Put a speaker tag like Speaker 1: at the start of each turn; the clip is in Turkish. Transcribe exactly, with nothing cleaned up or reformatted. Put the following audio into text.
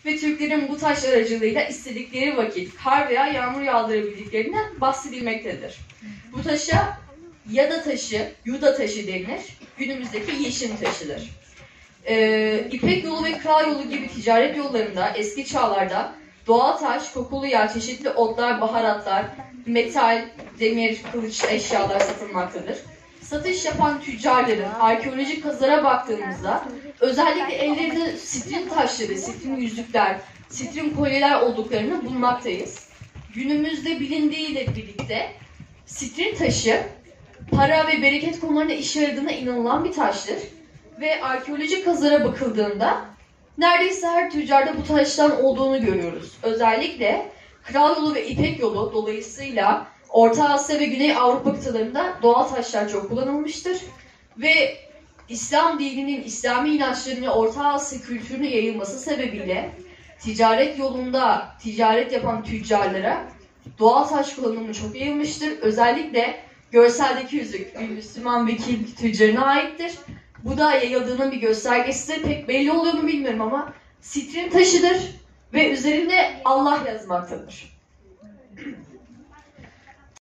Speaker 1: ve Türklerin bu taş aracılığıyla istedikleri vakit kar veya yağmur yağdırabildiklerinden bahsedilmektedir. Bu taşa Yada taşı, Yuda taşı denilir. Günümüzdeki yeşim taşıdır. Ee, İpek yolu ve Kral yolu gibi ticaret yollarında eski çağlarda doğal taş, kokulu yağ, çeşitli otlar, baharatlar, metal, demir, kılıç eşyalar satılmaktadır. Satış yapan tüccarların arkeolojik kazılara baktığımızda özellikle ellerinde sitrin taşları, sitrin yüzükler, sitrin kolyeler olduklarını bulmaktayız. Günümüzde bilindiğiyle birlikte sitrin taşı para ve bereket konularında işe yaradığına inanılan bir taştır. Ve arkeolojik kazılara bakıldığında neredeyse her tüccarda bu taştan olduğunu görüyoruz. Özellikle Kral yolu ve İpek yolu dolayısıyla Orta Asya ve Güney Avrupa kıtalarında doğal taşlar çok kullanılmıştır. Ve İslam dininin, İslami inançlarının Orta Asya kültürünün yayılması sebebiyle ticaret yolunda ticaret yapan tüccarlara doğal taş kullanımı çok yayılmıştır. Özellikle görseldeki yüzük bir Müslüman vekil tüccarına aittir. Bu da yayıldığının bir göstergesidir. Pek belli oluyor mu bilmiyorum ama sitrin taşıdır ve üzerinde Allah yazmaktadır.